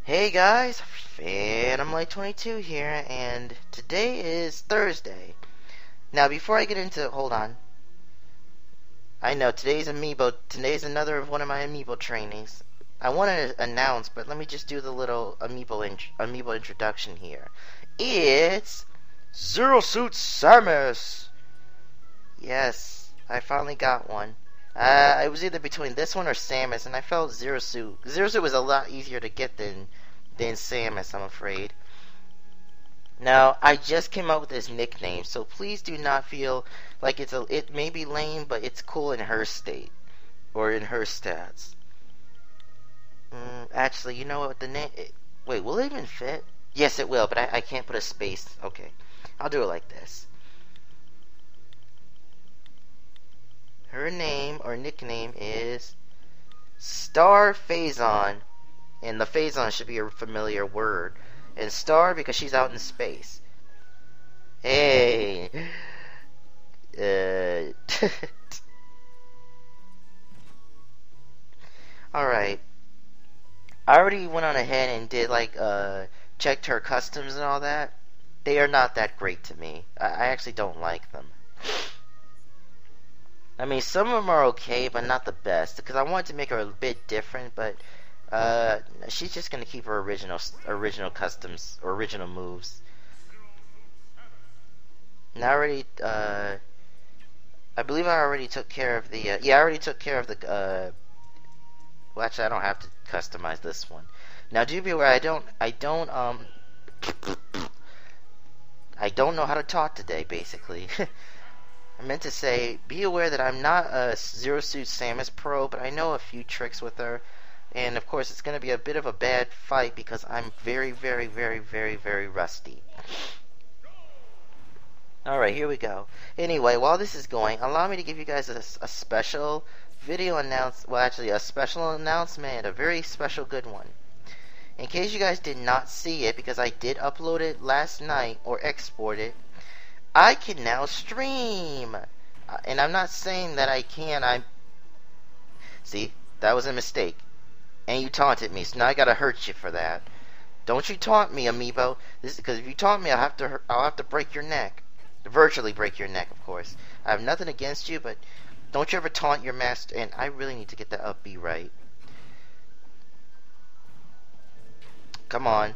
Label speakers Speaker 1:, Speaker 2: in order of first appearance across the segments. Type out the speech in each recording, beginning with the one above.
Speaker 1: Hey guys, Phantom22 here, and today is Thursday. Now, before I get into, hold on. I know today's another one of my amiibo trainings. I want to announce, but let me just do the little amiibo introduction here. It's Zero Suit Samus. Yes, I finally got one. I was either between this one or Samus, and I felt Zero Suit. Zero Suit was a lot easier to get than Samus, I'm afraid. Now, I just came up with this nickname, so please do not feel like it may be lame, but it's cool in her state or in her stats. Actually, you know what the name? Wait, will it even fit? Yes, it will, but I can't put a space. Okay, I'll do it like this. Her name or nickname is Star Phazon. And the Phazon should be a familiar word. And Star because she's out in space. Hey. Alright. I already went on ahead and did checked her customs and all that. They are not that great to me. I actually don't like them. I mean, some of them are okay, but not the best. Because I wanted to make her a bit different, but she's just gonna keep her original customs or original moves. And I believe I already took care of the. I already took care of the. Well, actually, I don't have to customize this one. Now, do be aware, I don't know how to talk today. Basically, I meant to say, be aware that I'm not a Zero Suit Samus pro, but I know a few tricks with her. And of course, it's going to be a bit of a bad fight because I'm very, very, very, very, very rusty. Alright, here we go. Anyway, while this is going, allow me to give you guys a special video a special announcement, a very special good one. In case you guys did not see it, because I did upload it last night, or export it, I can now stream! And I'm not saying that I can, See, that was a mistake. And you taunted me, so now I gotta hurt you for that. Don't you taunt me, amiibo. Because if you taunt me, I'll have to break your neck. Virtually break your neck, of course. I have nothing against you, but don't you ever taunt your master. And I really need to get that up B right. Come on.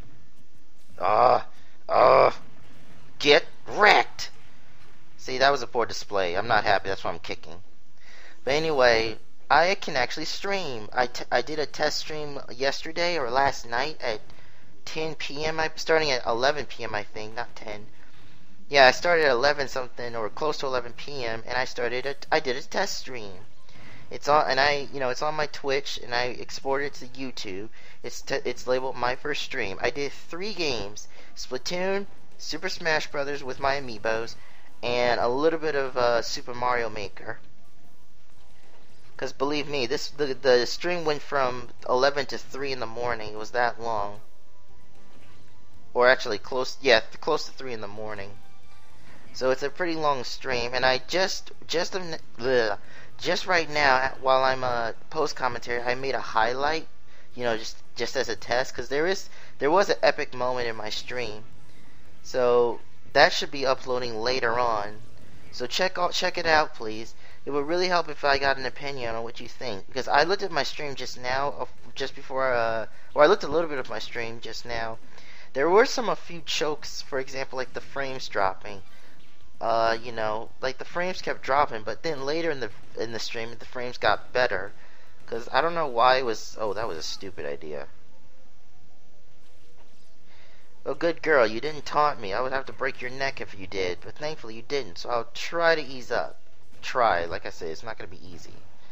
Speaker 1: Get wrecked. See, that was a poor display. I'm not happy. That's why I'm kicking. But anyway, I can actually stream. I did a test stream yesterday or last night at 10 p.m. I'm starting at 11 p.m. I think, not 10. Yeah, I started at 11 something or close to 11 p.m. and I did a test stream. It's on it's on my Twitch and I exported it to YouTube. It's labeled my first stream. I did 3 games: Splatoon, Super Smash Brothers with my amiibos, and a little bit of Super Mario Maker. Because believe me, the stream went from 11 to 3 in the morning. It was that long. Or actually close to 3 in the morning. So it's a pretty long stream. And I just right now, while I'm post commentary, I made a highlight, just as a test. Because there was an epic moment in my stream. So that should be uploading later on. So check it out, please. It would really help if I got an opinion on what you think. Because I looked at my stream just now, I looked a little bit of my stream just now. There were a few chokes, for example, like the frames dropping. Like the frames kept dropping, but then later in the stream, the frames got better. Because I don't know why it was, that was a stupid idea. Well, good girl, you didn't taunt me. I would have to break your neck if you did, but thankfully you didn't, so I'll try to ease up. Like I said, it's not going to be easy.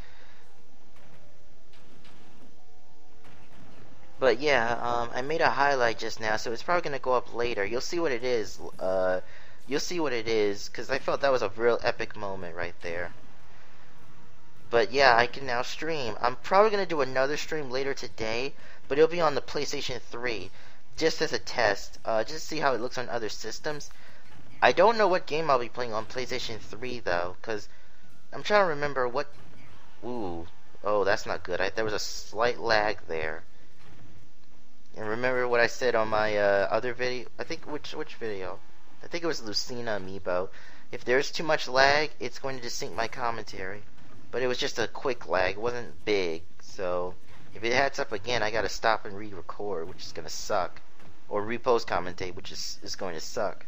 Speaker 1: But yeah, I made a highlight just now, so it's probably going to go up later. You'll see what it is. Because I felt that was a real epic moment right there. But yeah, I can now stream. I'm probably going to do another stream later today, but it'll be on the PlayStation 3. Just as a test, just to see how it looks on other systems. I don't know what game I'll be playing on PlayStation 3, though, because I'm trying to remember what... Ooh. Oh, that's not good. There was a slight lag there. And remember what I said on my other video? I think which video? I think it was Lucina amiibo. If there's too much lag, it's going to just sync my commentary. But it was just a quick lag. It wasn't big. So if it heads up again, I gotta stop and re-record, which is gonna suck. Or repost commentate, which is going to suck.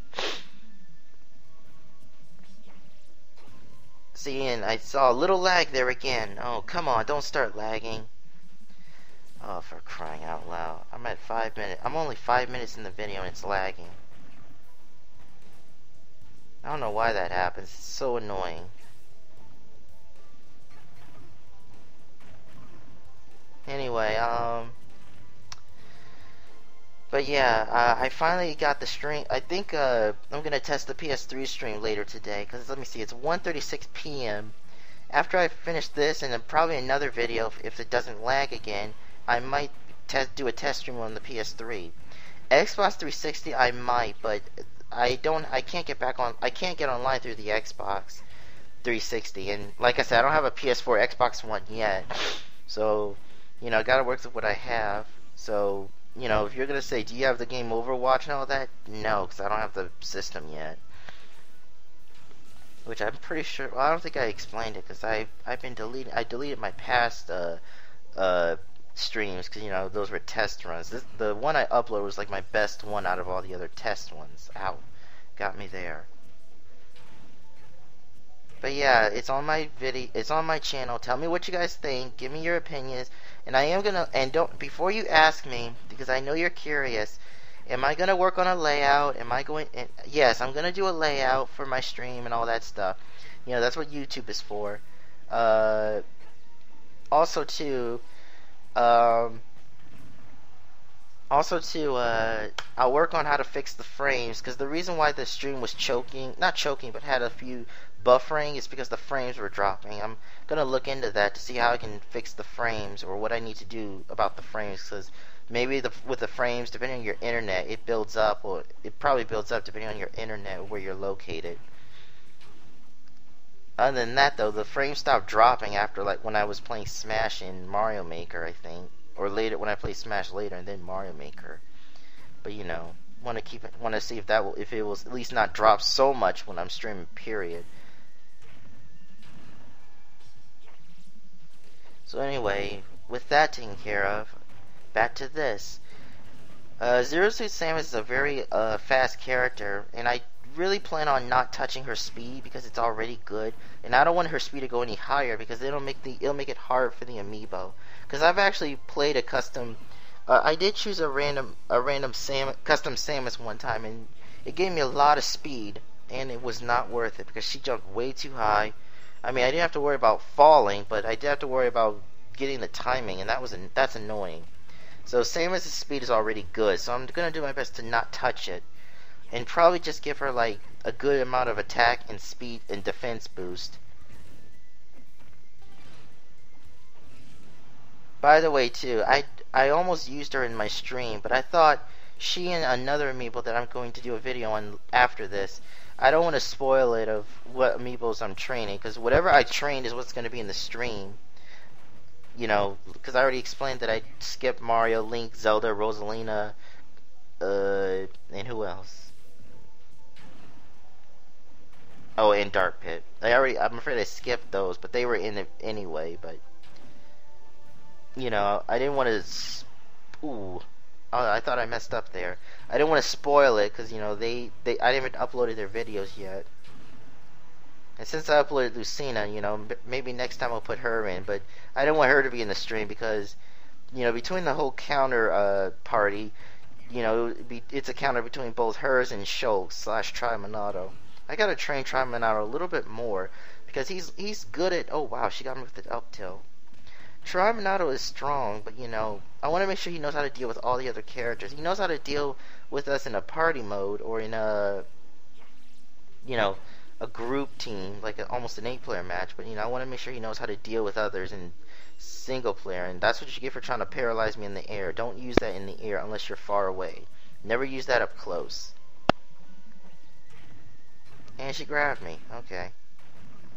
Speaker 1: See, and I saw a little lag there again. Oh, come on, don't start lagging. Oh, for crying out loud. I'm at 5 minutes. I'm only 5 minutes in the video and it's lagging. I don't know why that happens. It's so annoying. Anyway, but yeah, I finally got the stream. I think I'm gonna test the PS3 stream later today. Cause let me see, it's 1:36 p.m. After I finish this and then probably another video, if it doesn't lag again, I might do a test stream on the PS3. Xbox 360, I might, but I can't get back on. I can't get online through the Xbox 360, and like I said, I don't have a PS4, Xbox One yet. So, you know, I gotta work with what I have. So, you know, if you're gonna say, do you have the game Overwatch and all that? No, because I don't have the system yet. Which I'm pretty sure. Well, I don't think I explained it because I've been deleting. I deleted my past streams because, you know, those were test runs. The one I uploaded was like my best one out of all the other test ones. Ow, got me there. But yeah, it's on my video. It's on my channel. Tell me what you guys think. Give me your opinions. And I am gonna, and don't, before you ask me, because I know you're curious, am I gonna work on a layout? Am I going? Yes, I'm gonna do a layout for my stream and all that stuff. You know, that's what YouTube is for. Also too, I'll work on how to fix the frames, because the reason why the stream was not choking, but had a few buffering is because the frames were dropping. I'm gonna look into that to see how I can fix the frames, or what I need to do about the frames, because maybe with the frames, depending on your internet, it builds up, or it probably builds up depending on your internet where you're located. Other than that, though, the frames stopped dropping after, like, when I was playing Smash in Mario Maker, I think, or later when I played Smash later and then Mario Maker. But you know, want to see if it will at least not drop so much when I'm streaming. Period. So anyway, with that taken care of, back to this. Zero Suit Samus is a very fast character, and I really plan on not touching her speed because it's already good, and I don't want her speed to go any higher because it'll make it hard for the amiibo. Because I've actually played a custom. I did choose a random custom Samus one time, and it gave me a lot of speed, and it was not worth it because she jumped way too high. I mean, I didn't have to worry about falling, but I did have to worry about getting the timing, and that's annoying. So Samus' speed is already good, so I'm gonna do my best to not touch it, and probably just give her like a good amount of attack and speed and defense boost. By the way, too, I almost used her in my stream, but I thought she and another amiibo that I'm going to do a video on after this. I don't want to spoil it of what amiibos I'm training, because whatever I trained is what's going to be in the stream. You know, because I already explained that I skipped Mario, Link, Zelda, Rosalina, and who else? Oh, and Dark Pit. I'm afraid I skipped those, but they were in it anyway, but you know, I didn't want to. Ooh, I thought I messed up there. I didn't want to spoil it because, you know, I didn't even uploaded their videos yet. And since I uploaded Lucina, you know, maybe next time I'll put her in. But I didn't want her to be in the stream because, you know, between the whole counter party, you know, it's a counter between both hers and Shulk / Triminato. I gotta train Triminato a little bit more because he's good at. Oh wow, she got me with the up tilt. Triminato is strong, but you know, I want to make sure he knows how to deal with all the other characters. He knows how to deal with us in a party mode or in a, you know, a group team, like almost an 8-player match. But you know, I want to make sure he knows how to deal with others in single player, and that's what you get for trying to paralyze me in the air. Don't use that in the air unless you're far away. Never use that up close. And she grabbed me. Okay.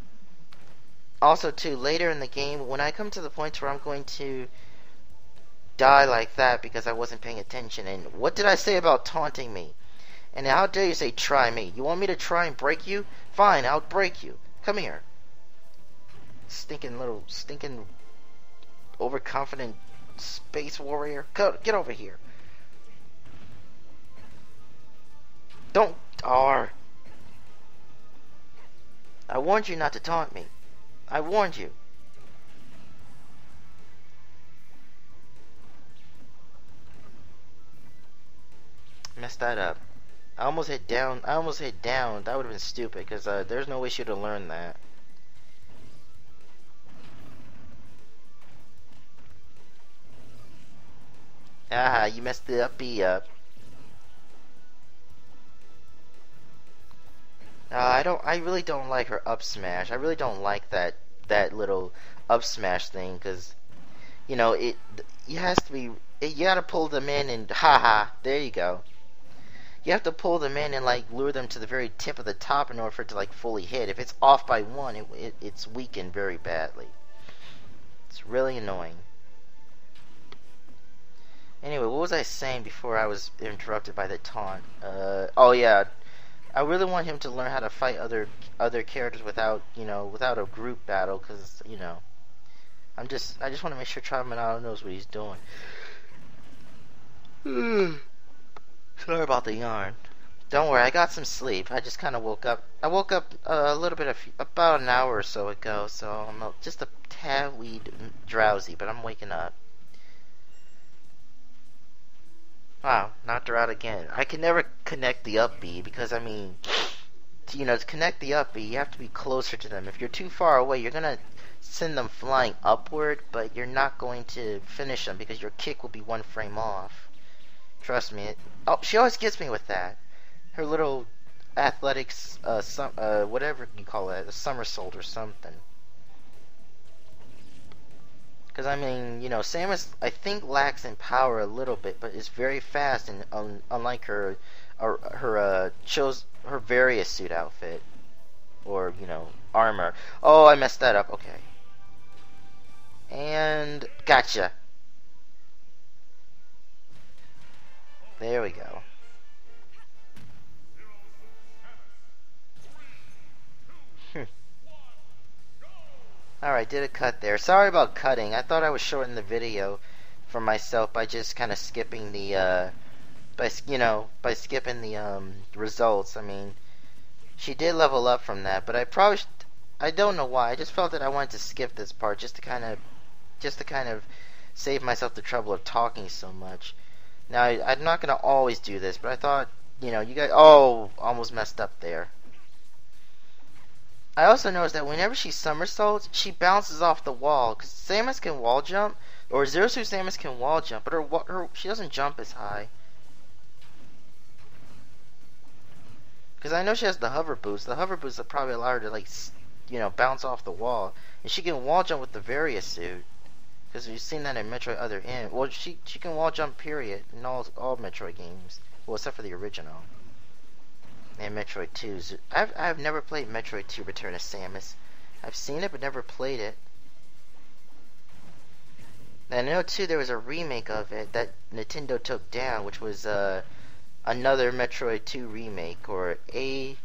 Speaker 1: Also, too, later in the game, when I come to the point where I'm going to die like that because I wasn't paying attention. And what did I say about taunting me? And how dare you say try me? You want me to try and break you? Fine, I'll break you. Come here. Stinking overconfident space warrior. Get over here. Don't. I warned you not to taunt me. I warned you. Messed that up. I almost hit down. That would have been stupid because there's no way she would have learned that. Aha, you messed the up B up. I really don't like her up smash. I really don't like that little up smash thing because, you know, you gotta pull them in and haha, there you go. You have to pull them in and like lure them to the very tip of the top in order for it to like fully hit. If it's off by one, it's weakened very badly. It's really annoying. Anyway, what was I saying before I was interrupted by the taunt? Oh yeah, I really want him to learn how to fight other characters without a group battle, because I just want to make sure Trimanado knows what he's doing. Sorry about the yarn. Don't worry, I got some sleep. I just kind of woke up. I woke up a little bit about an hour or so ago, so I'm just a tad drowsy, but I'm waking up. Wow, knocked her out again. I can never connect the up B because, I mean, to connect the up B, you have to be closer to them. If you're too far away, you're going to send them flying upward, but you're not going to finish them because your kick will be one frame off. Trust me. Oh, she always gets me with that. Her little athletics, whatever you call it, a somersault or something. Because, I mean, Samus, I think, lacks in power a little bit, but is very fast, and unlike her varia suit outfit, or, armor. Oh, I messed that up. Okay. And, gotcha. There we go. Alright, did a cut there. Sorry about cutting. I thought I was shortening the video for myself by just kind of skipping the, by skipping the, results. I mean, she did level up from that, but I don't know why. I just felt that I wanted to skip this part just to kind of save myself the trouble of talking so much. Now, I'm not going to always do this, but I thought, you guys, almost messed up there. I also noticed that whenever she somersaults, she bounces off the wall, because Samus can wall jump, or Zero Suit Samus can wall jump, but she doesn't jump as high. Because I know she has the hover boost. The hover boost will probably allow her to, like, bounce off the wall. And she can wall jump with the varia suit. Because we've seen that in Metroid Other M. Well, she can wall jump, period, in all Metroid games. Well, except for the original. And Metroid 2. I've never played Metroid 2 Return of Samus. I've seen it, but never played it. And I know, too, there was a remake of it that Nintendo took down, which was another Metroid 2 remake, or AMN2.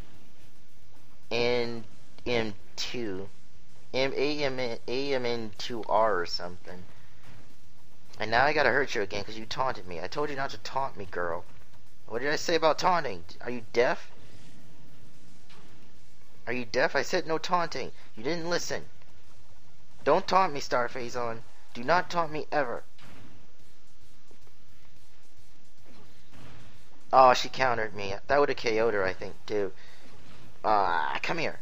Speaker 1: AMN2R or something. And now I gotta hurt you again because you taunted me. I told you not to taunt me, girl. What did I say about taunting? Are you deaf? Are you deaf? I said no taunting. You didn't listen. Don't taunt me, Starphazon. Do not taunt me ever. Oh, she countered me. That would have KO'd her, I think, too. Come here.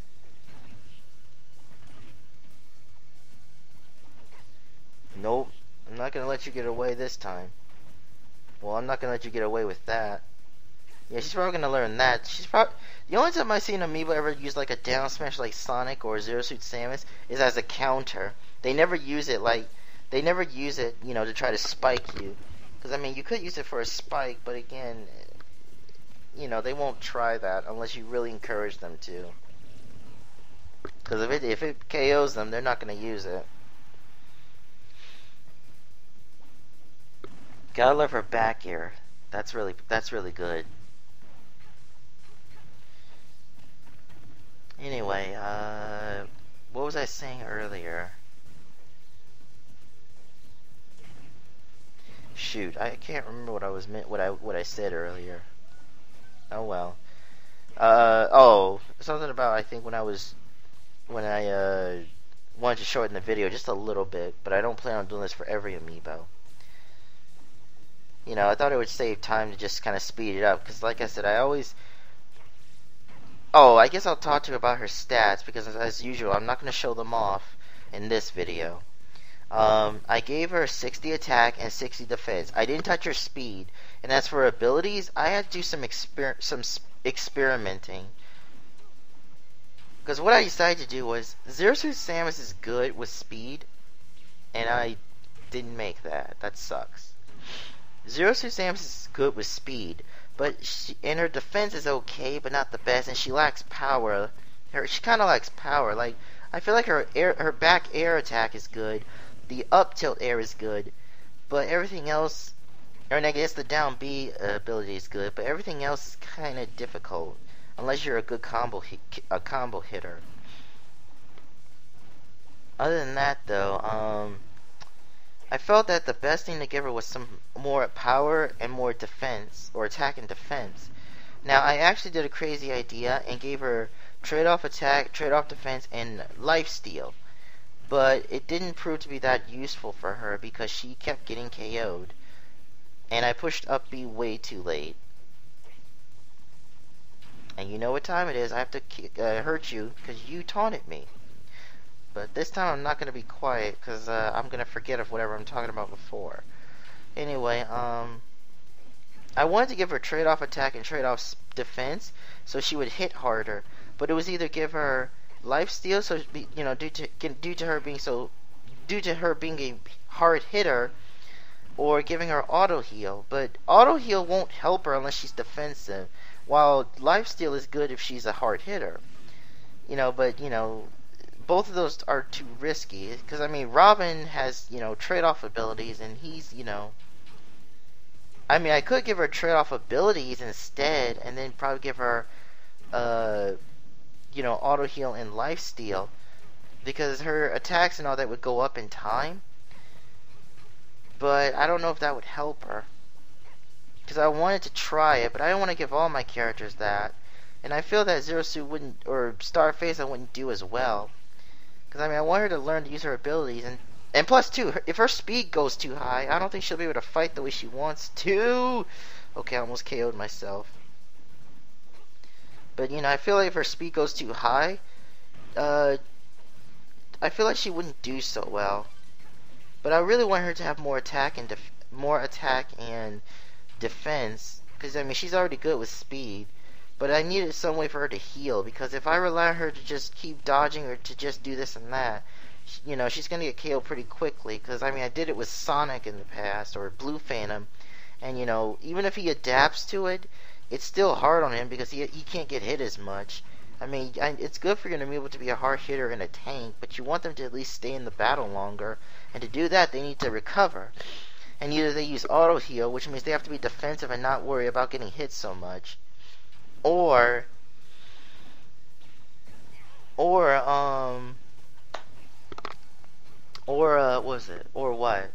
Speaker 1: Nope. I'm not gonna let you get away this time. Well, I'm not gonna let you get away with that. Yeah, she's probably gonna learn that. The only time I've seen Amiibo ever use like a down smash like Sonic or Zero Suit Samus is as a counter. They never use it to try to spike you. Because, I mean, you could use it for a spike, but again, they won't try that unless you really encourage them to. Because if it KOs them, they're not gonna use it. Gotta love her back air. That's really good. Anyway, what was I saying earlier? Shoot, I can't remember what I was what I said earlier. Oh well. Oh, something about I think when I wanted to shorten the video just a little bit, but I don't plan on doing this for every amiibo. You know, I thought it would save time to just kind of speed it up, because like I said, I always... Oh, I guess I'll talk to you about her stats, because as usual, I'm not going to show them off in this video. I gave her 60 attack and 60 defense. I didn't touch her speed, and as for abilities, I had to do some experimenting. Because what I decided to do was, Zero Suit Samus is good with speed, and I didn't make that. That sucks. Zero Suit Samus is good with speed, but and her defense is okay, but not the best, and she lacks power. She kind of lacks power. Like, I feel like her back air attack is good, the up tilt air is good, but everything else, or I guess the down B ability is good, but everything else is kind of difficult, unless you're a good combo hitter. Other than that, though, I felt that the best thing to give her was some more power and more defense, or attack and defense. Now, I actually did a crazy idea and gave her trade-off attack, trade-off defense, and lifesteal. But it didn't prove to be that useful for her because she kept getting KO'd. And I pushed up B way too late. And you know what time it is. I have to hurt you because you taunted me. But this time I'm not going to be quiet because I'm going to forget of whatever I'm talking about before. Anyway, I wanted to give her trade-off attack and trade-off defense so she would hit harder. But it was either give her lifesteal, so you know, due to her being a hard hitter, or giving her auto heal. But auto heal won't help her unless she's defensive, while lifesteal is good if she's a hard hitter. You know, but you know, both of those are too risky, because I mean, Robin has, you know, trade-off abilities, and he's, you know, I mean, I could give her trade-off abilities instead, and then probably give her you know, auto heal and lifesteal, because her attacks and all that would go up in time. But I don't know if that would help her, because I wanted to try it, but I don't want to give all my characters that. And I feel that Zero Suit wouldn't, or Starface, I wouldn't do as well. Because I mean, I want her to learn to use her abilities, and plus too, if her speed goes too high, I don't think she'll be able to fight the way she wants to. Okay, I almost KO'd myself. But you know, I feel like if her speed goes too high, I feel like she wouldn't do so well. But I really want her to have more attack and defense, because I mean, she's already good with speed. But I needed some way for her to heal, because if I rely on her to just keep dodging or to just do this and that, you know, she's gonna get KO'd pretty quickly. Because I mean, I did it with Sonic in the past, or Blue Phantom, and you know, even if he adapts to it, it's still hard on him because he can't get hit as much. I mean, it's good for your amiibo to be a hard hitter and a tank, but you want them to at least stay in the battle longer. And to do that, they need to recover. And either they use auto heal, which means they have to be defensive and not worry about getting hit so much, or what was it? Or what?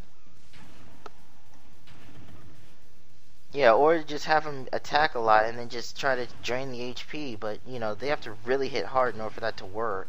Speaker 1: Yeah, or just have him attack a lot and then just try to drain the HP, but, you know, they have to really hit hard in order for that to work.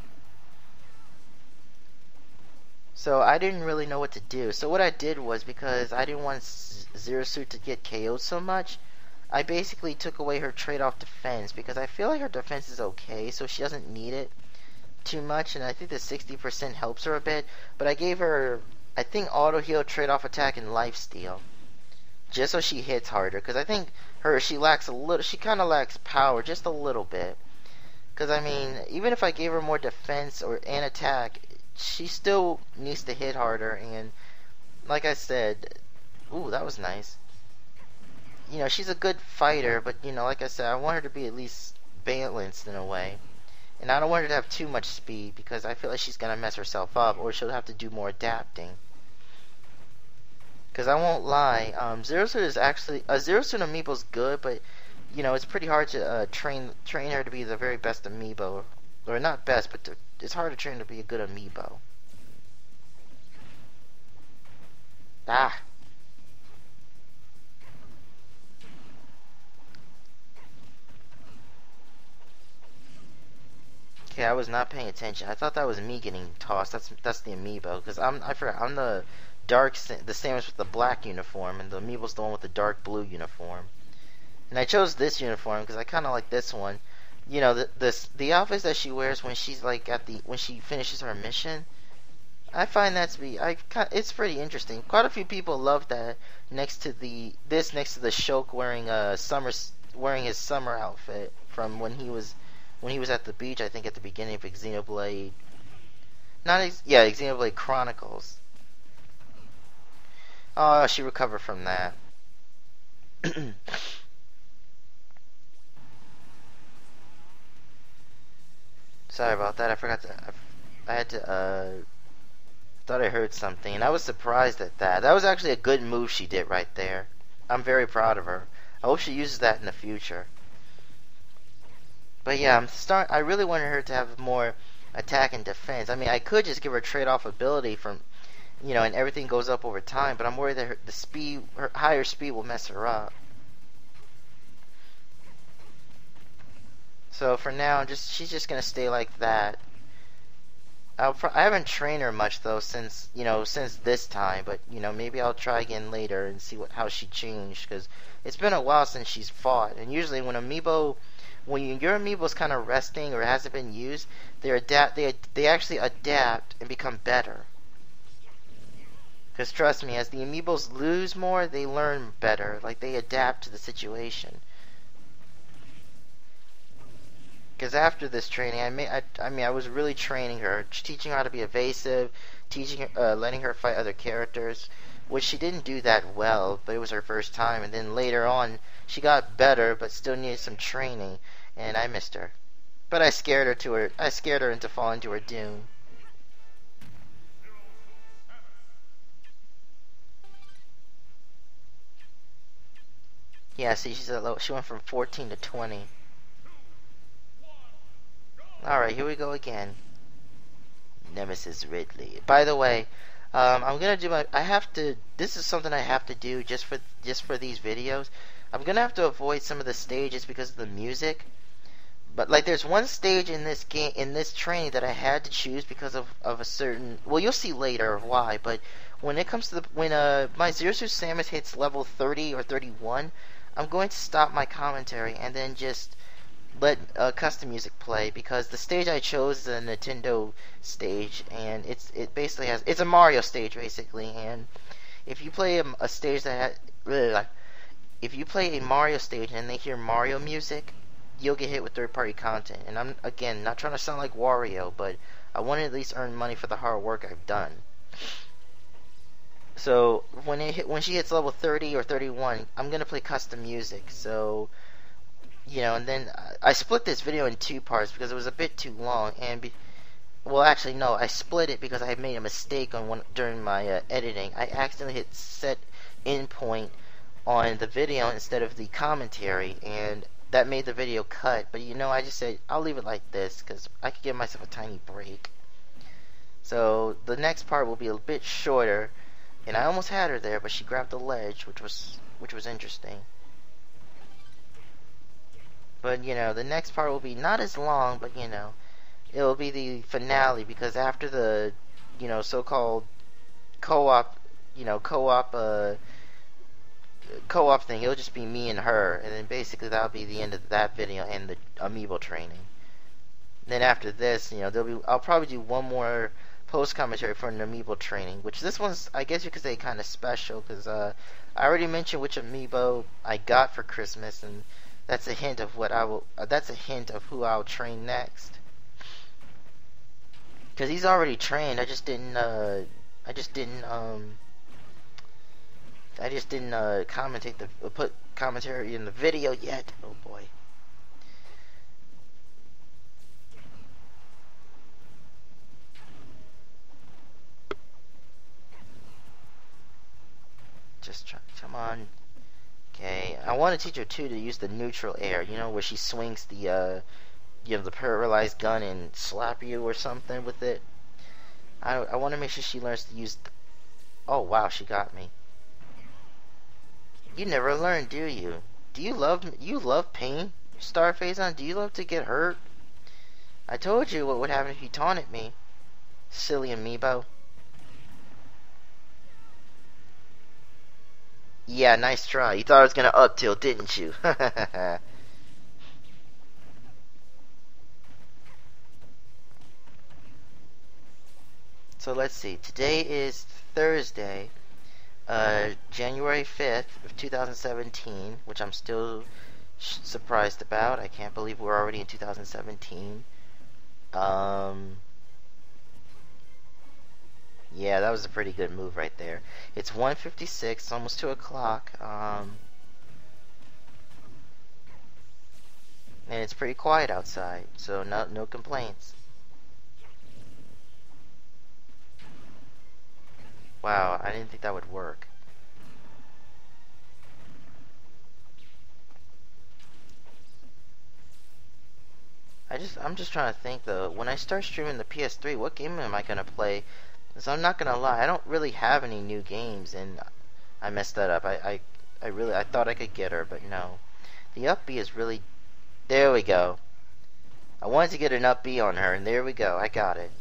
Speaker 1: So I didn't really know what to do. So what I did was, because I didn't want Zero Suit to get KO'd so much, I basically took away her trade-off defense, because I feel like her defense is okay, so she doesn't need it too much, and I think the 60% helps her a bit, but I gave her, I think, auto heal, trade-off attack, and lifesteal. Just so she hits harder, because I think she lacks a little, she kind of lacks power, just a little bit. Because I mean, even if I gave her more defense and attack, she still needs to hit harder. And like I said, ooh, that was nice. You know, she's a good fighter, but you know, like I said, I want her to be at least balanced in a way. And I don't want her to have too much speed, because I feel like she's gonna mess herself up, or she'll have to do more adapting. Because I won't lie, Zero Suit is actually Zero Suit amiibo's good, but it's pretty hard to train her to be the very best amiibo, or not best, but it's hard to train her to be a good amiibo. Ah. Okay, I was not paying attention. I thought that was me getting tossed. That's the amiibo, because I forgot I'm the the Samus with the black uniform, and the amiibo's the one with the dark blue uniform. And I chose this uniform because I kind of like this one. The outfits that she wears when she's like when she finishes her mission. I find that to be it's pretty interesting. Quite a few people love that next to the Shulk wearing wearing his summer outfit from when he was at the beach. I think at the beginning of Xenoblade, Xenoblade Chronicles. Oh, she recovered from that. Sorry about that. I forgot to. I had to. Thought I heard something, and I was surprised at that. That was actually a good move she did right there. I'm very proud of her. I hope she uses that in the future. But yeah, I really wanted her to have more attack and defense. I mean, I could just give her trade-off ability from, and everything goes up over time. But I'm worried that her higher speed will mess her up. So for now, she's just gonna stay like that. I haven't trained her much though since this time, but maybe I'll try again later and see how she changed, because it's been a while since she's fought. And usually when your amiibo's kind of resting or hasn't been used, they actually adapt and become better. Because trust me, as the amiibos lose more, they learn better. Like, they adapt to the situation. Because after this training, I was really training her, teaching her how to be evasive, letting her fight other characters, which she didn't do that well, but it was her first time. And then later on, she got better, but still needed some training, and I missed her. But I scared her into falling to her doom. Yeah, see, she went from 14 to 20. Alright, here we go again. Nemesis Ridley. By the way, I'm gonna do this is something I have to do just for these videos. I'm gonna have to avoid some of the stages because of the music. But like, there's one stage in this training that I had to choose because of a certain, well, you'll see later why, but when it comes to when my Zero Suit Samus hits level 30 or 31, I'm going to stop my commentary and then just let custom music play, because the stage I chose is a Nintendo stage, and it's a Mario stage basically. And if you play a stage if you play a Mario stage and they hear Mario music, you'll get hit with third-party content. And I'm, again, not trying to sound like Wario, but I want to at least earn money for the hard work I've done. So when she hits level 30 or 31, I'm gonna play custom music. So and then I split this video in two parts because it was a bit too long. Well, actually, no, I split it because I had made a mistake during my editing. I accidentally hit set endpoint on the video instead of the commentary, and that made the video cut. But I just said I'll leave it like this because I could give myself a tiny break. So the next part will be a bit shorter, and I almost had her there, but she grabbed the ledge, which was interesting. But the next part will be not as long, but it will be the finale, because after the so-called co-op co-op thing, it'll just be me and her, and then basically that'll be the end of that video and the amiibo training. Then after this, I'll probably do one more post commentary for an amiibo training, which this one's, I guess you could say, kind of special, because I already mentioned which amiibo I got for Christmas, and that's a hint of what that's a hint of who I'll train next. Because he's already trained. I just didn't put commentary in the video yet. Oh boy. just try. Come on. Okay. I want to teach her too to use the neutral air. You know, where she swings the the paralyzed gun and slap you or something with it. I want to make sure she learns to use. Oh wow, she got me. You never learn, do you? Do you love pain, Starphazon? Do you love to get hurt? I told you what would happen if you taunted me, silly amiibo. Yeah, nice try. You thought I was gonna up tilt, didn't you? So let's see. Today is Thursday, January 5th of 2017, which I'm still surprised about. I can't believe we're already in 2017. Yeah, that was a pretty good move right there. It's 1:56, almost 2 o'clock. And it's pretty quiet outside, so no complaints. Wow, I didn't think that would work. I'm just trying to think though. When I start streaming the PS3, what game am I gonna play? Because I'm not gonna lie, I don't really have any new games, and I messed that up. I thought I could get her, but no. The up B is really. There we go. I wanted to get an up B on her, and there we go. I got it.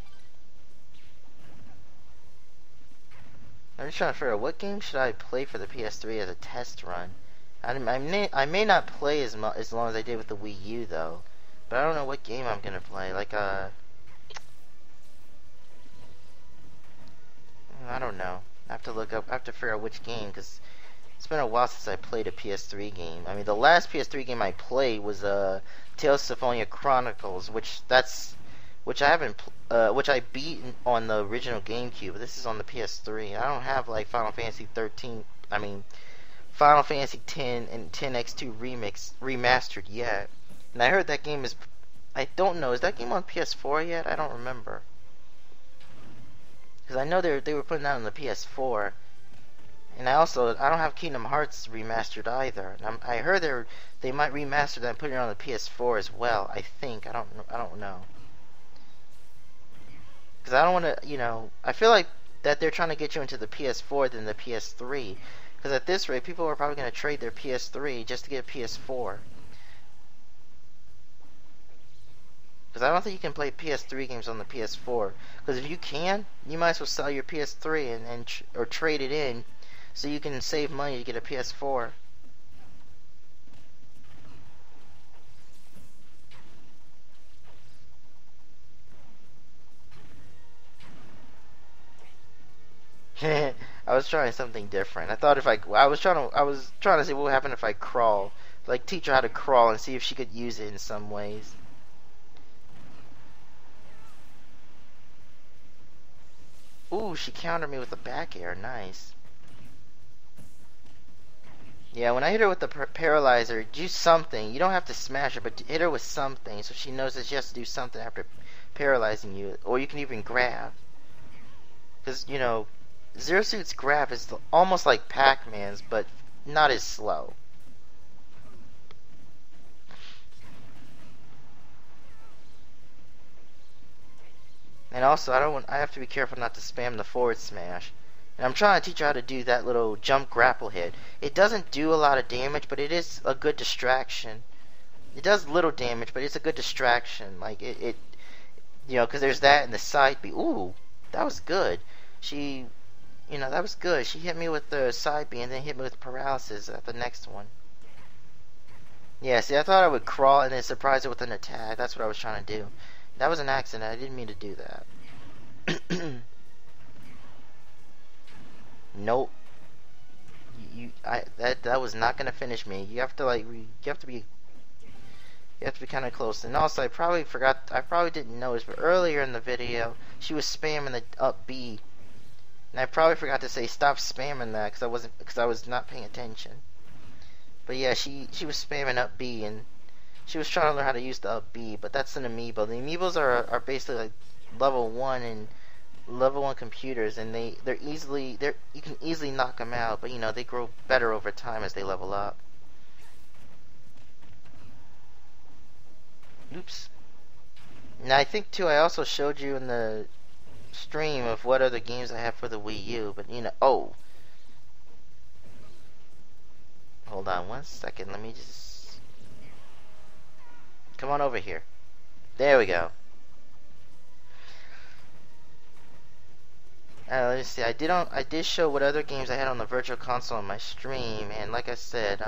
Speaker 1: I'm just trying to figure out what game should I play for the PS3 as a test run. I may not play as long as I did with the Wii U though, but I don't know what game I'm gonna play. Like I don't know. I have to look up. I have to figure out which game because it's been a while since I played a PS3 game. I mean, the last PS3 game I played was Tales of Symphonia Chronicles, which I beat on the original GameCube, but this is on the PS3. I don't have like Final Fantasy 13. I mean, Final Fantasy 10 and 10x2 remastered yet. And I heard that game is. I don't know. Is that game on PS4 yet? I don't remember. Because I know they were putting that on the PS4. And I don't have Kingdom Hearts remastered either. And I heard they might remaster that and put it on the PS4 as well. I think. I don't know. Because I don't want to, I feel like that they're trying to get you into the PS4 than the PS3. Because at this rate, people are probably going to trade their PS3 just to get a PS4. Because I don't think you can play PS3 games on the PS4. Because if you can, you might as well sell your PS3 or trade it in so you can save money to get a PS4. I was trying something different. I thought I was trying to see what would happen if I crawl. Like teach her how to crawl and see if she could use it in some ways. Ooh, she countered me with a back air. Nice. Yeah, when I hit her with the paralyzer, do something. You don't have to smash her, but hit her with something so she knows that she has to do something after paralyzing you. Or you can even grab. Because, Zero Suit's grab is almost like Pac-Man's, but not as slow. And also, I have to be careful not to spam the forward smash. And I'm trying to teach her how to do that little jump grapple hit. It doesn't do a lot of damage, but it is a good distraction. It does little damage, but it's a good distraction. Like, because there's that and the side B. Ooh, that was good. That was good. She hit me with the side B and then hit me with paralysis at the next one. Yeah, see, I thought I would crawl and then surprise her with an attack. That's what I was trying to do. That was an accident. I didn't mean to do that. Nope. That was not gonna finish me. You have to be kind of close. And also, I probably didn't notice, but earlier in the video, she was spamming the up B. And I probably forgot to say stop spamming that because I was not paying attention. But yeah, she was spamming up B and she was trying to learn how to use the up B, but that's an amiibo. The amiibos are basically like level 1 and level 1 computers, and you can easily knock them out, but you know, they grow better over time as they level up. Oops. Now I think too, I also showed you in the stream of what other games I have for the Wii U, but you know, oh. Hold on one second, let me just... Come on over here. There we go. Let's see. I did show what other games I had on the Virtual Console on my stream, and like I said,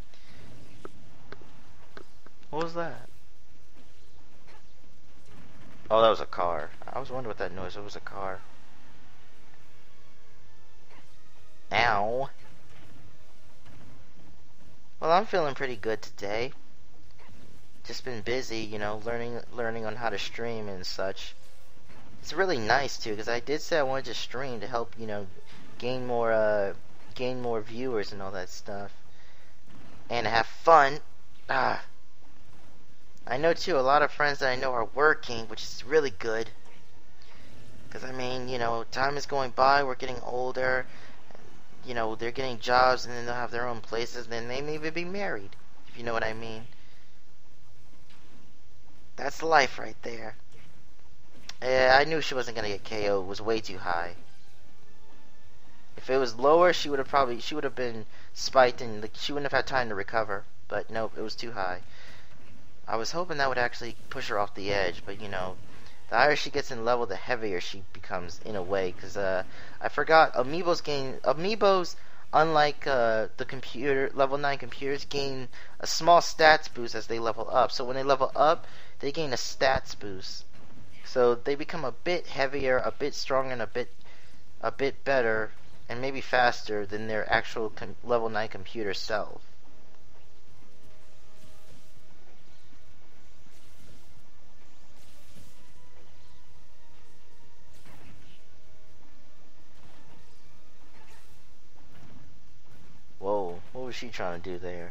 Speaker 1: what was that? Oh, that was a car. I was wondering what that noise. It was a car. Ow. Well, I'm feeling pretty good today. Just been busy, you know, learning on how to stream and such. It's really nice too, because I did say I wanted to stream to help, you know, gain more viewers and all that stuff, and have fun. I know too, a lot of friends that I know are working, which is really good. Because I mean, you know, time is going by. We're getting older. You know, they're getting jobs, and then they'll have their own places. And then they may even be married, if you know what I mean. That's life right there. Yeah, I knew she wasn't gonna get KO. It was way too high. If it was lower, she would have been spiked, and like, she wouldn't have had time to recover. But nope, it was too high. I was hoping that would actually push her off the edge, but you know, the higher she gets in level, the heavier she becomes in a way. Because I forgot, amiibos, unlike the computer level 9 computers, gain a small stats boost as they level up. So when they level up, they gain a stats boost. So they become a bit heavier, a bit stronger, and a bit better, and maybe faster than their actual level 9 computer self. Whoa, what was she trying to do there?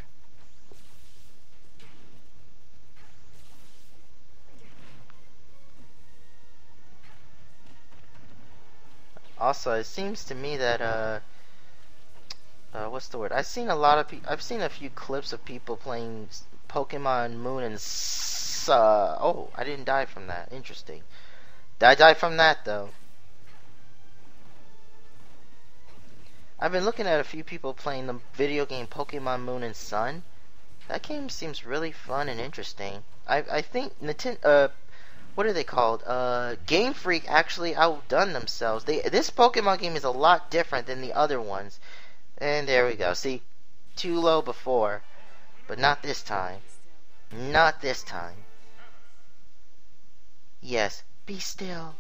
Speaker 1: Also, it seems to me that what's the word? I've seen a few clips of people playing Pokemon Moon and oh, I didn't die from that. Interesting. Did I die from that though? I've been looking at a few people playing the video game Pokemon Moon and Sun. That game seems really fun and interesting. I think Nintendo, what are they called? Game Freak actually outdone themselves. This Pokemon game is a lot different than the other ones. And there we go. See, too low before, but not this time. Not this time. Yes, be still.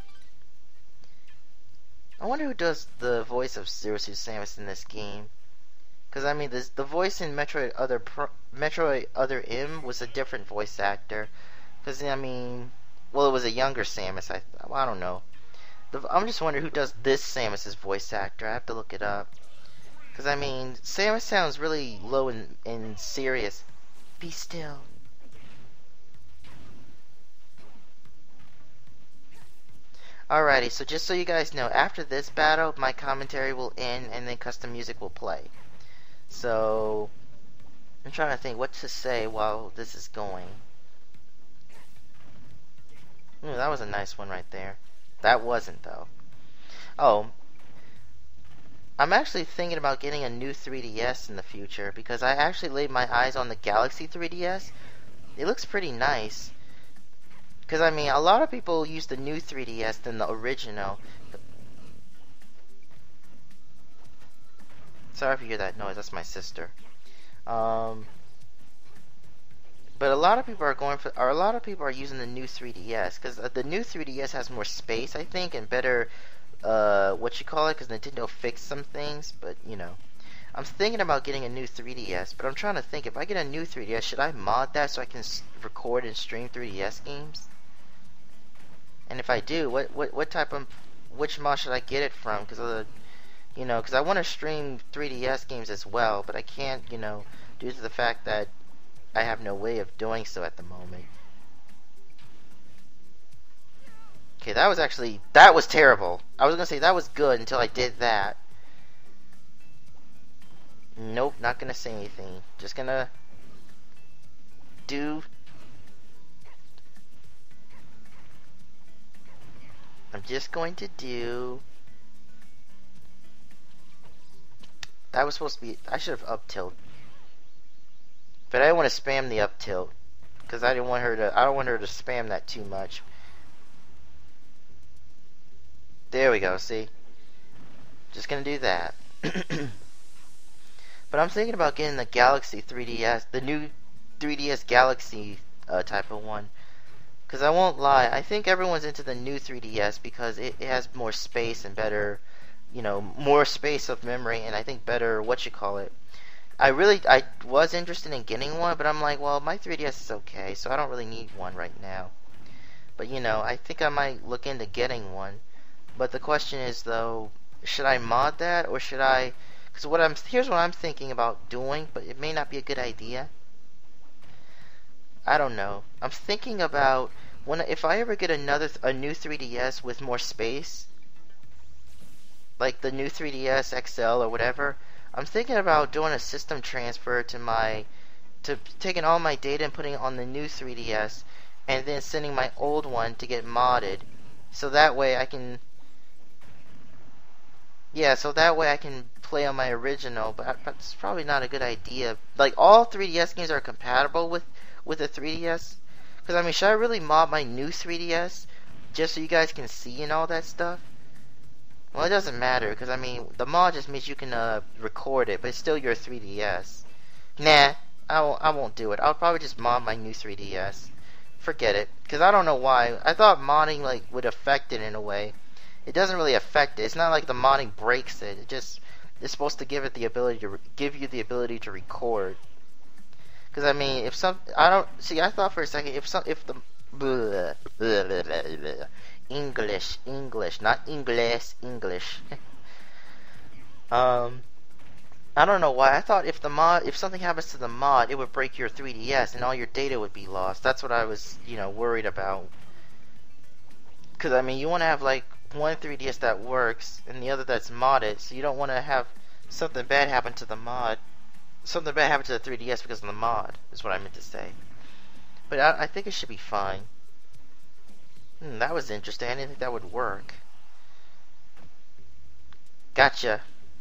Speaker 1: I wonder who does the voice of Zero Suit Samus in this game. Because, I mean, the voice in Metroid Other M was a different voice actor. Because, I mean, well, it was a younger Samus. I don't know. I'm just wondering who does this Samus's voice actor. I have to look it up. Because, I mean, Samus sounds really low and serious. Be still. Alrighty, so just so you guys know, after this battle, my commentary will end and then custom music will play. So, I'm trying to think what to say while this is going. Ooh, that was a nice one right there. That wasn't, though. Oh, I'm actually thinking about getting a new 3DS in the future because I actually laid my eyes on the Galaxy 3DS. It looks pretty nice. Because, I mean, a lot of people use the new 3DS than the original. Sorry if you hear that noise, that's my sister. But a lot of people are using the new 3DS because the new 3DS has more space, I think, and better, what you call it, because Nintendo fixed some things, but, you know. I'm thinking about getting a new 3DS, but I'm trying to think, if I get a new 3DS, should I mod that so I can record and stream 3DS games? And if I do, which mod should I get it from? Because of the, you know, because I want to stream 3DS games as well, but I can't, you know, due to the fact that I have no way of doing so at the moment. Okay, that was terrible. I was gonna say that was good until I did that. Nope, not gonna say anything. Just gonna do. I'm just going to do. That was supposed to be. I should have up tilt. But I didn't want to spam the up tilt. Because I didn't want her to. I don't want her to spam that too much. There we go, see? Just gonna do that. But I'm thinking about getting the Galaxy 3DS, the new 3DS Galaxy type of one. Because I won't lie, I think everyone's into the new 3DS because it has more space and better, more space of memory, and I think better, I was interested in getting one, but I'm like, well, my 3DS is okay, so I don't really need one right now. But, I think I might look into getting one. But the question is, though, should I mod that, or should I... Because here's what I'm thinking about doing, but it may not be a good idea. I don't know. I'm thinking about, if I ever get a new 3DS with more space, like the new 3DS XL or whatever, I'm thinking about doing a system transfer to taking all my data and putting it on the new 3DS, and then sending my old one to get modded, so that way I can... Yeah, so that way I can play on my original, but it's probably not a good idea. Like, all 3DS games are compatible with the 3DS. Because, I mean, should I really mod my new 3DS just so you guys can see and all that stuff? Well, it doesn't matter, because, I mean, the mod just means you can record it, but it's still your 3DS. Nah, I won't do it. I'll probably just mod my new 3DS. Forget it, because I don't know why. I thought modding, like, would affect it in a way. It doesn't really affect it. It's not like the modding breaks it. It's supposed to give you the ability to record. Because I mean, I thought for a second if the English, not English. I don't know why. I thought if something happens to the mod, it would break your 3DS and all your data would be lost. That's what I was, worried about. Because I mean, you want to have like one 3DS that works and the other that's modded, so you don't want to have something bad happen to the 3DS because of the mod, is what I meant to say. But I think it should be fine. That was interesting. I didn't think that would work. Gotcha.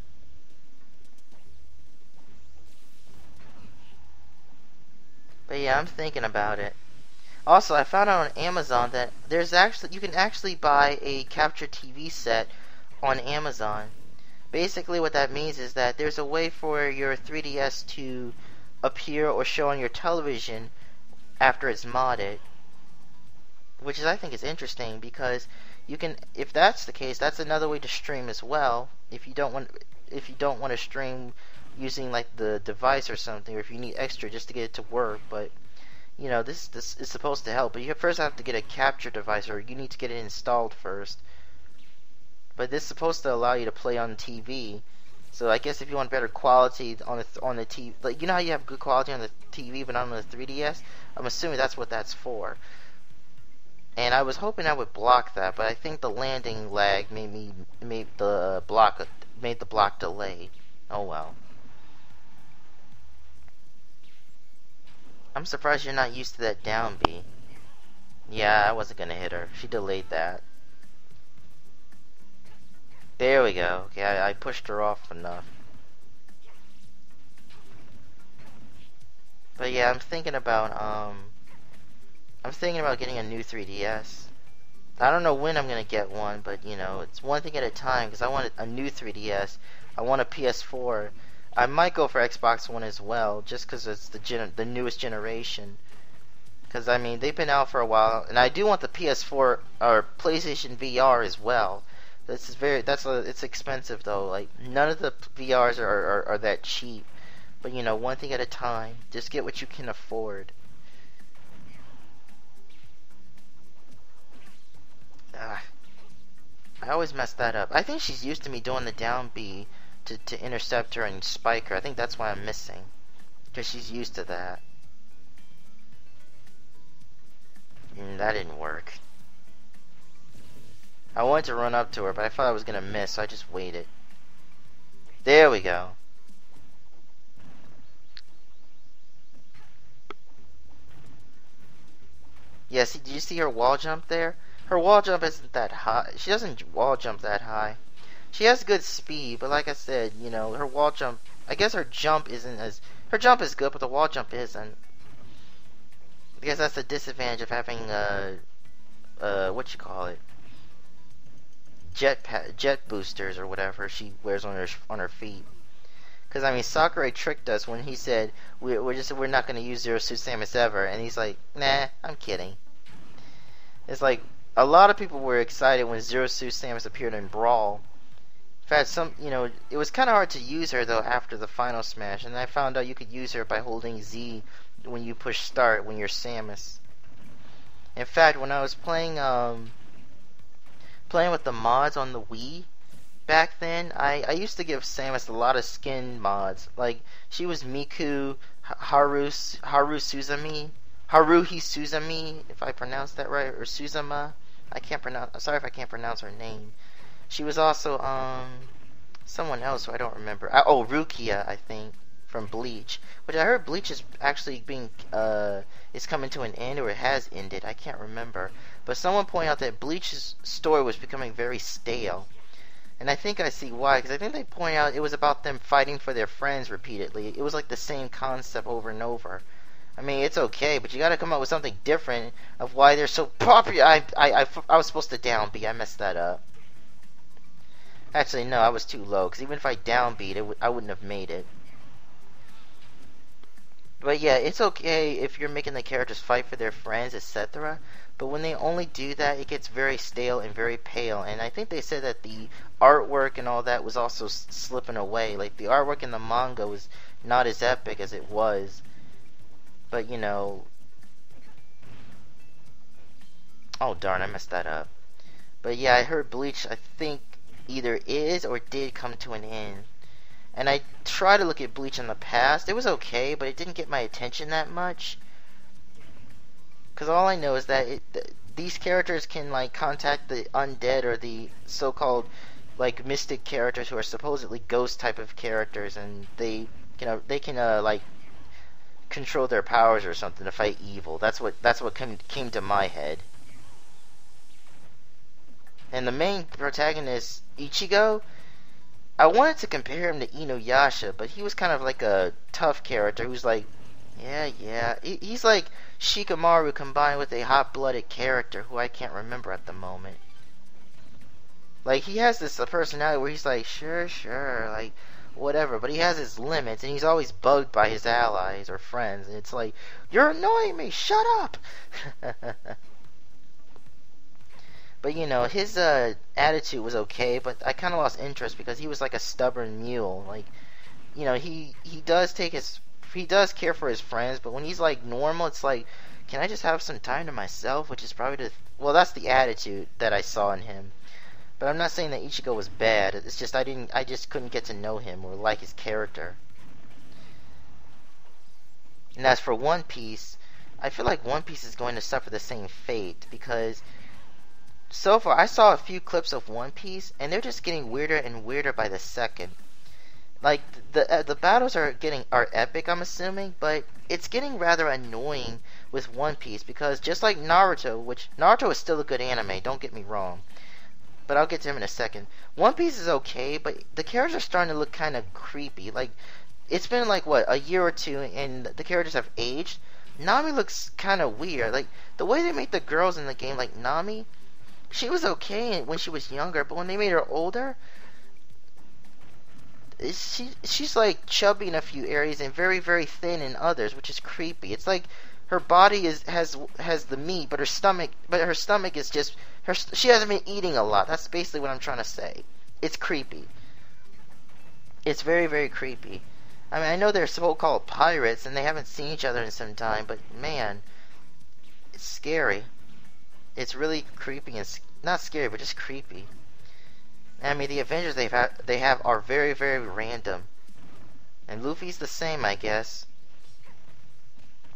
Speaker 1: But yeah, I'm thinking about it. Also, I found out on Amazon that you can actually buy a capture TV set on Amazon. Basically, what that means is that there's a way for your 3DS to appear or show on your television after it's modded, which I think is interesting because you can. If that's the case, that's another way to stream as well. If you don't want to stream using like the device or something, or if you need extra just to get it to work, but this is supposed to help, but you first have to get a capture device, or you need to get it installed first. But this is supposed to allow you to play on TV. So I guess if you want better quality on the TV, like how you have good quality on the TV but not on the 3DS, I'm assuming that's what that's for. And I was hoping I would block that, but I think the landing lag made the block delay. Oh well. I'm surprised you're not used to that down B. Yeah, I wasn't gonna hit her. She delayed that. There we go. Okay, I pushed her off enough. But yeah, I'm thinking about getting a new 3DS. I don't know when I'm gonna get one, but it's one thing at a time because I want a new 3DS. I want a PS4. I might go for Xbox One as well, just because it's the newest generation. Because I mean, they've been out for a while, and I do want the PS4 or PlayStation VR as well. It's expensive though. Like none of the VRs are that cheap. But one thing at a time. Just get what you can afford. I always mess that up. I think she's used to me doing the down B to intercept her and spike her. I think that's why I'm missing. Because she's used to that. That didn't work. I wanted to run up to her, but I thought I was gonna miss, so I just waited. There we go. Yeah, see, did you see her wall jump there? Her wall jump isn't that high. She doesn't wall jump that high. She has good speed, but like I said, you know, her wall jump, I guess her jump isn't as, her jump is good, but the wall jump isn't. I guess that's the disadvantage of having, what you call it? Jet boosters or whatever she wears on her feet. Because I mean, Sakurai tricked us when he said we're not going to use Zero Suit Samus ever, and he's like, nah, I'm kidding. It's like a lot of people were excited when Zero Suit Samus appeared in Brawl. In fact, it was kind of hard to use her though after the final smash, and I found out you could use her by holding Z when you push start when you're Samus. In fact, when I was playing with the mods on the Wii back then, I used to give Samus a lot of skin mods. Like, she was Miku Haruhi Suzumi, if I pronounced that right, or Suzama. I'm sorry if I can't pronounce her name. She was also someone else who I don't remember. Rukia, I think, from Bleach, which I heard Bleach is actually is coming to an end, or it has ended. I can't remember. But someone pointed out that Bleach's story was becoming very stale. And I think I see why, because I think they point out it was about them fighting for their friends repeatedly. It was like the same concept over and over. I mean, it's okay, but you gotta come up with something different of why they're so popular. I was supposed to down B. I messed that up. Actually, no, I was too low, because even if I downbeat it, I wouldn't have made it. But yeah, it's okay if you're making the characters fight for their friends, etc. But when they only do that, it gets very stale and very pale. And I think they said that the artwork and all that was also slipping away. Like, the artwork in the manga was not as epic as it was. But, you know... Oh, darn, I messed that up. But yeah, I heard Bleach, I think, either is or did come to an end. And I tried to look at Bleach in the past. It was okay, but it didn't get my attention that much. Because all I know is that these characters can, like, contact the undead or the so-called, like, mystic characters who are supposedly ghost type of characters, and they can like, control their powers or something to fight evil. That's what came to my head. And the main protagonist, Ichigo, I wanted to compare him to Inuyasha, but he was kind of like a tough character who's like, yeah. He's like Shikamaru combined with a hot-blooded character who I can't remember at the moment. Like, he has this personality where he's like, sure, like, whatever, but he has his limits, and he's always bugged by his allies or friends, and it's like, you're annoying me, shut up! But, you know, his attitude was okay, but I kind of lost interest because he was like a stubborn mule. Like, you know, he does care for his friends, but when he's like normal, it's like, can I just have some time to myself? Which is probably well, that's the attitude that I saw in him. But I'm not saying that Ichigo was bad. It's just I just couldn't get to know him or like his character. And as for One Piece, I feel like One Piece is going to suffer the same fate because so far I saw a few clips of One Piece and they're just getting weirder and weirder by the second. Like, the battles are epic, I'm assuming, but it's getting rather annoying with One Piece because just like Naruto, which Naruto is still a good anime, don't get me wrong, but I'll get to him in a second. One Piece is okay, but the characters are starting to look kind of creepy. Like, it's been like, what, a year or two, and the characters have aged. Nami looks kind of weird. Like, the way they make the girls in the game, like Nami, she was okay when she was younger, but when they made her older, she's like chubby in a few areas and very, very thin in others, which is creepy. It's like her body has the meat, but her stomach is just she hasn't been eating a lot. That's basically what I'm trying to say. It's creepy. It's very, very creepy. I mean, I know they're so-called pirates and they haven't seen each other in some time, but man, it's scary. It's really creepy and not scary, but just creepy. I mean, the Avengers they have are very, very random, and Luffy's the same, I guess.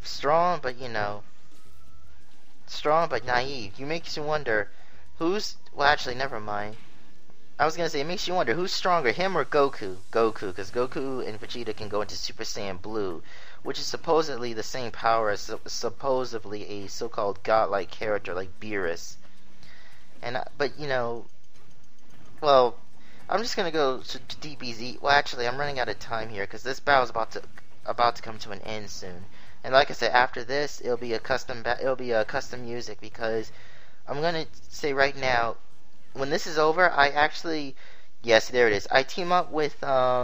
Speaker 1: Strong, but you know, strong but naive. You makes you wonder, Well, actually, never mind. I was gonna say, it makes you wonder who's stronger, him or Goku? Goku, because Goku and Vegeta can go into Super Saiyan Blue, which is supposedly the same power as supposedly a so-called godlike character like Beerus. And but you know, well, I'm just gonna go to DBZ. Well, actually, I'm running out of time here because this battle's about to come to an end soon. And like I said, after this, it'll be a custom music because I'm gonna say right now, when this is over, I actually, yes, there it is. I team up with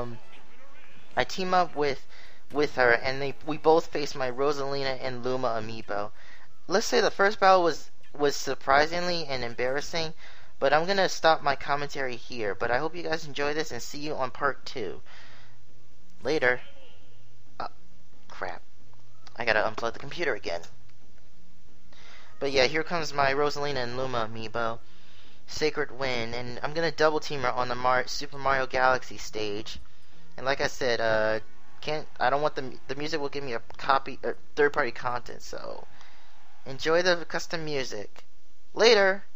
Speaker 1: her, and we both face my Rosalina and Luma amiibo. Let's say the first battle was surprisingly and embarrassing, but I'm gonna stop my commentary here. But I hope you guys enjoy this and see you on part 2. Later. Crap. I gotta unplug the computer again. But yeah, here comes my Rosalina and Luma amiibo. Sacred Wind, and I'm gonna double team her on the Super Mario Galaxy stage. And like I said, I don't want the music will give me a copy third-party content, so enjoy the custom music. Later.